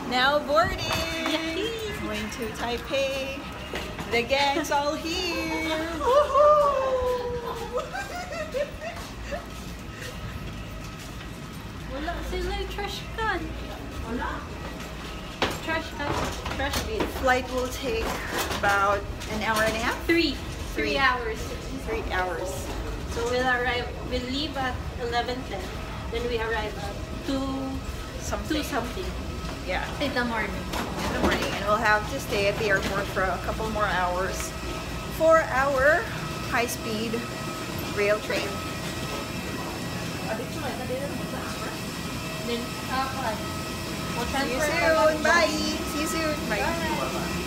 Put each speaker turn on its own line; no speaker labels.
Now boarding!
Yay!
Going to Taipei. The gang's all here!
Wala sila yung trash can. Wala. Trash can. Trash bin.
Flight will take about an hour and a half?
3 hours.
3 hours.
So we'll leave at 11:10. Then we arrive at 2 something.
Yeah.
In the morning.
In the morning. And we'll have to stay at the airport for a couple more hours for our high-speed rail train.
Then, we'll
See you
transfer.
soon. Bye. See you soon. Bye.
Bye.